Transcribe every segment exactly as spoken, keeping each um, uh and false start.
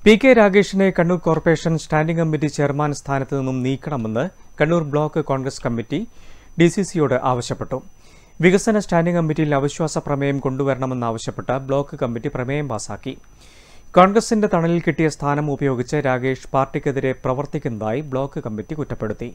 P K രാഗേഷിനെ Kannur corporation standing committee chairman സ്ഥാനത്ത് നിന്നും നീക്കണമെന്ന് Kannur block Congress committee D C സിയോട് ആവശ്യപ്പെട്ടു. വികസന സ്റ്റാൻഡിംഗ് കമ്മിറ്റിയിൽ അവിശ്വാസ പ്രമേയം കൊണ്ടുവരണമെന്നാവശ്യപ്പെട്ട് ബ്ലോക്ക് കമ്മിറ്റി പ്രമേയം പാസാക്കി. കോൺഗ്രസിന്റെ തണലിൽ കിട്ടിയ സ്ഥാനം ഉപയോഗിച്ച് രാഗേഷ് പാർട്ടിക്കെതിരെ പ്രവർത്തിക്കുന്നതായി ബ്ലോക്ക് കമ്മിറ്റി കുറ്റപ്പെടുത്തി.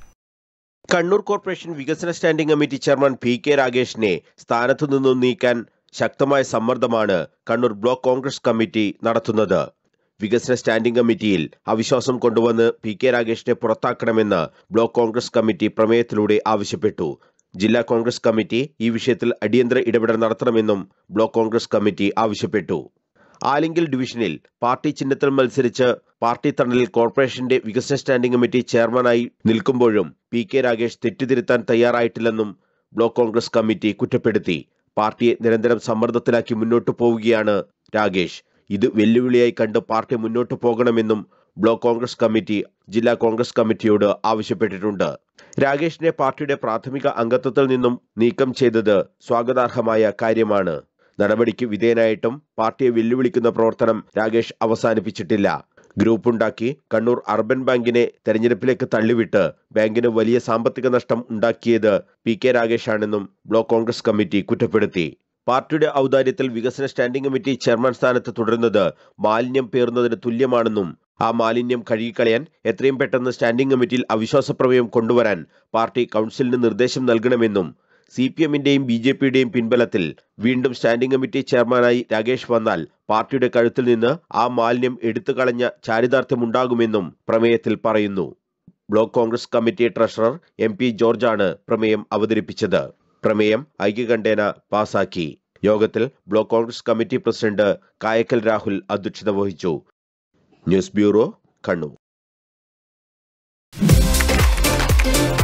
കണ്ണൂർ കോർപ്പറേഷൻ വികസന standing committee chairman P K രാഗേഷിനെ സ്ഥാനത്തു നിന്നും നീക്കാൻ ശക്തമായ സമ്മർദ്ദമാണ് കണ്ണൂർ ബ്ലോക്ക് കോൺഗ്രസ് കമ്മിറ്റി നടത്തുന്നത്. വികസന സ്റ്റാൻഡിംഗ് കമ്മിറ്റിയിൽ അവിശ്വാസം കൊണ്ടുവന്ന് പി കെ രാഗേഷിനെ പുറത്താക്കണമെന്ന് ബ്ലോക്ക് കോൺഗ്രസ് കമ്മിറ്റി പ്രമേയത്തിലൂടെ ആവശ്യപ്പെട്ടു. ജില്ലാ കോൺഗ്രസ് കമ്മിറ്റി ഈ വിഷയത്തിൽ അടിയന്തര ഇടപെടൽ നടത്തണമെന്നും ബ്ലോക്ക് കോൺഗ്രസ് കമ്മിറ്റി ആവശ്യപ്പെട്ടു. ആലിങ്കൽ ഡിവിഷനിൽ പാർട്ടി ചിഹ്നത്തിൽ മത്സരിച്ച് പാർട്ടി തണലിൽ കോർപ്പറേഷന്റെ വികസന സ്റ്റാൻഡിംഗ് കമ്മിറ്റി ചെയർമാനായി നിൽക്കുമ്പോഴും പി കെ രാഗേഷ് തെറ്റുതിരുത്താൻ തയ്യാറായിട്ടില്ലെന്നും ബ്ലോക്ക് കോൺഗ്രസ് കമ്മിറ്റി കുറ്റപ്പെടുത്തി. പാർട്ടിയെ നിരന്തരം സമ്മർദ്ദത്തിലാക്കി മുന്നോട്ടു പോവുകയാണ് രാഗേഷ്. ഇത് വെല്ലുവിളിയായി കണ്ട് പാർട്ടി മുന്നോട്ടു പോകണമെന്നും ബ്ലോക്ക് കോൺഗ്രസ് കമ്മിറ്റി ജില്ലാ കോൺഗ്രസ് കമ്മിറ്റിയോട് ആവശ്യപ്പെട്ടിട്ടുണ്ട്. രാഗേഷിനെ പാർട്ടിയുടെ പ്രാഥമിക അംഗത്വത്തിൽ നിന്നും നീക്കം ചെയ്തത് സ്വാഗതാർഹമായ കാര്യമാണ്. നടപടിക്ക് വിധേയനായിട്ടും പാർട്ടിയെ വെല്ലുവിളിക്കുന്ന പ്രവർത്തനം രാഗേഷ് അവസാനിപ്പിച്ചിട്ടില്ല. ഗ്രൂപ്പുണ്ടാക്കി കണ്ണൂർ അർബൻ ബാങ്കിനെ തെരഞ്ഞെടുപ്പിലേക്ക് തള്ളിവിട്ട് ബാങ്കിന് വലിയ സാമ്പത്തിക നഷ്ടം ഉണ്ടാക്കിയത് പി കെ രാഗേഷാണെന്നും ബ്ലോക്ക് കോൺഗ്രസ് കമ്മിറ്റി കുറ്റപ്പെടുത്തി. പാർട്ടിയുടെ ഔദാര്യത്തിൽ വികസന സ്റ്റാൻഡിംഗ് കമ്മിറ്റി ചെയർമാൻ സ്ഥാനത്ത് തുടരുന്നത് മാലിന്യം പേറുന്നതിന് തുല്യമാണെന്നും ആ മാലിന്യം കഴുകിക്കളയാൻ എത്രയും പെട്ടെന്ന് സ്റ്റാൻഡിംഗ് കമ്മിറ്റിയിൽ അവിശ്വാസ പ്രമേയം കൊണ്ടുവരാൻ പാർട്ടി കൗൺസിലിന് നിർദ്ദേശം നൽകണമെന്നും സി പി എമ്മിന്റെയും ബി ജെ പിയുടെയും പിൻബലത്തിൽ വീണ്ടും സ്റ്റാൻഡിംഗ് കമ്മിറ്റി ചെയർമാനായി രാഗേഷ് വന്നാൽ പാർട്ടിയുടെ കഴുത്തിൽ നിന്ന് ആ മാലിന്യം എടുത്തു കളഞ്ഞ ചാരിതാർത്ഥ്യമുണ്ടാകുമെന്നും പ്രമേയത്തിൽ പറയുന്നു. Block Congress committee treasurer M P ജോർജാണ് പ്രമേയം അവതരിപ്പിച്ചത്. പ്രമേയം ഐക്യകണ്ഠേന പാസാക്കി. യോഗത്തിൽ block Congress committee president Kayakkal Rahul അധ്യക്ഷത വഹിച്ചു. News bureau, Kannur.